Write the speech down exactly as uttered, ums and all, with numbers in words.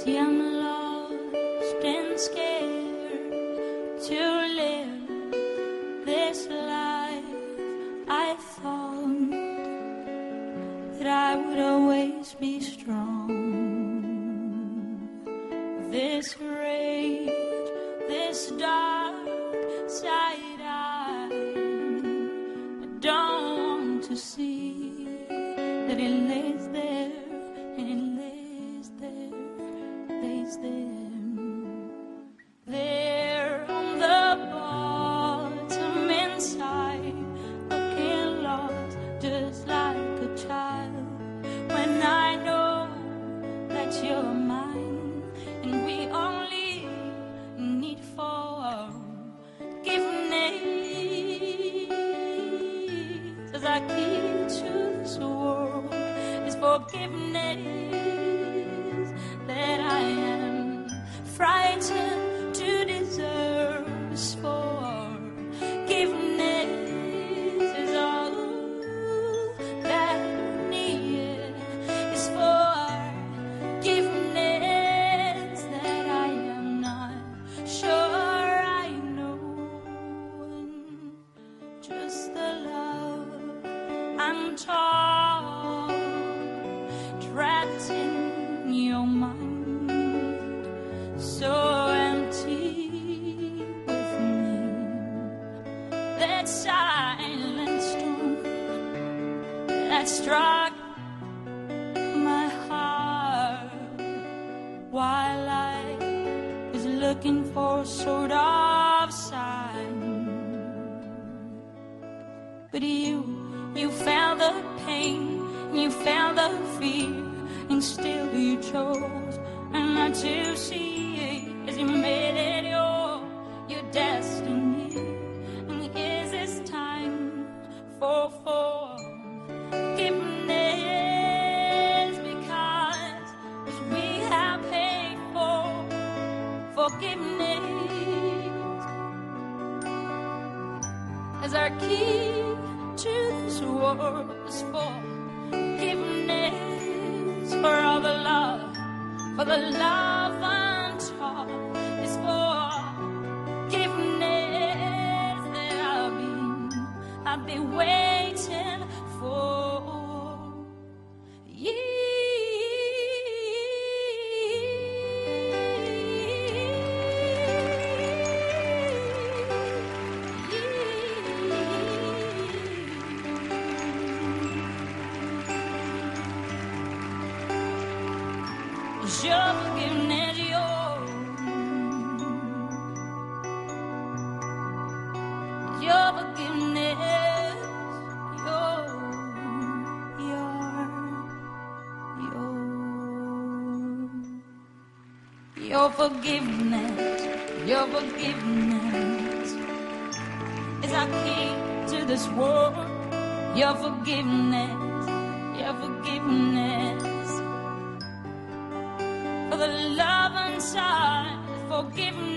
See, I'm lost and scared to live this life. I thought that I would always be strong. This rage, this dark side I don't want to see that it lays there and it lays there, lays there. There on the bottom inside, looking lost just like a child. When I know that you're mine and we only need forgiveness. As I key to this world is forgiveness that I am frightened to deserve. Is forgiveness is all that I need. Is forgiveness that I am not sure I know. Just the love I'm taught, trapped in your mind, so empty with me. That silent storm that struck my heart while I was looking for a sort of sign. But you, you found the pain, you found the fear, and still you chose not to see it as you made it your, your destiny. And is this time for forgiveness? Because as we have paid for forgiveness as our key to this world is forgiveness for all the love, for the love untaught is forgiveness that I've been, I've been waiting for. Your forgiveness, your, your forgiveness, your, your, your, your forgiveness, your forgiveness is our key to this world. Your forgiveness, your forgiveness. For the love inside, forgiveness.